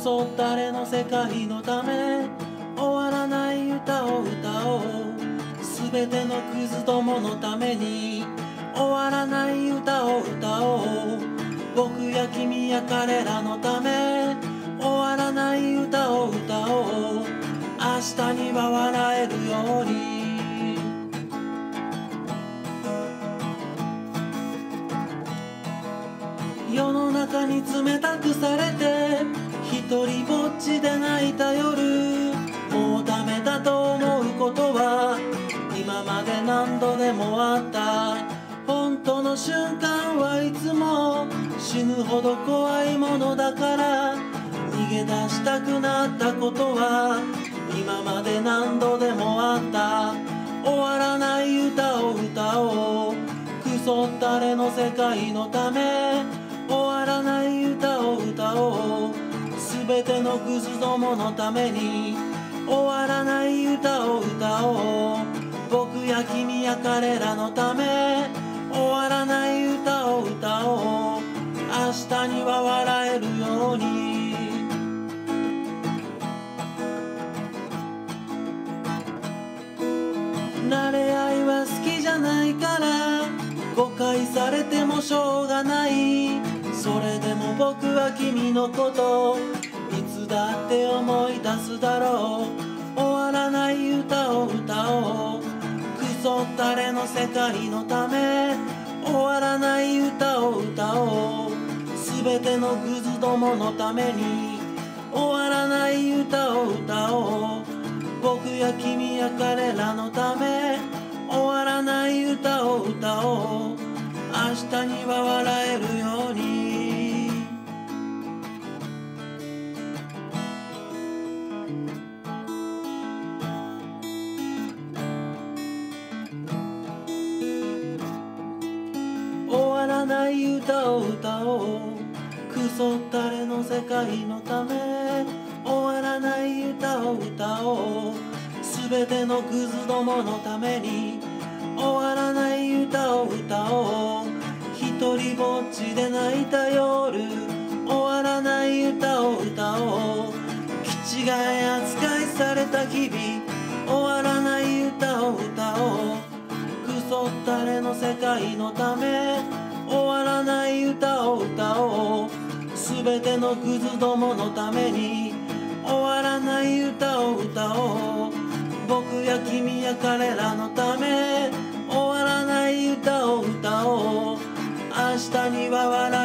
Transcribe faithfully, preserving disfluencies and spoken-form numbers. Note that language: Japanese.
そったれの世界のため終わらない歌を歌おう。すべてのクズどものために終わらない歌を歌おう。僕や君や彼らのため終わらない歌を歌おう。明日には笑えるように。世の中に冷たくされて一人ぼっちで泣いた夜、もうダメだと思うことは今まで何度でもあった。本当の瞬間はいつも死ぬほど怖いものだから、逃げ出したくなったことは今まで何度でもあった。終わらない歌を歌おう。クソったれの世界のため終わらない歌を歌おう。すべてのクズどものために終わらない歌を歌おう。僕や君や彼らのため終わらない歌を歌おう。明日には笑えるように。慣れ合いは好きじゃないから誤解されてもしょうがない。それでも僕は君のこといつだって思い出すだろう。終わらない歌を歌おう。クソったれの世界のため終わらない歌を歌おう。すべてのクズどものために終わらない歌を歌おう。僕や君や彼らのため終わらない歌を歌おう。明日には笑えるように。終わらない歌を歌おう。クソったれの世界のため終わらない歌を歌おう。すべてのクズどものために終わらない歌を歌おう。一人ぼっちで泣いた夜終わらない歌を歌おう。気違い扱いされた日々終わらない歌を歌おう。クソったれの世界のため終わらない歌を歌おう。すべてのクズどものために終わらない歌を歌おう。僕や君や彼らのため終わらない歌を歌おう。明日には笑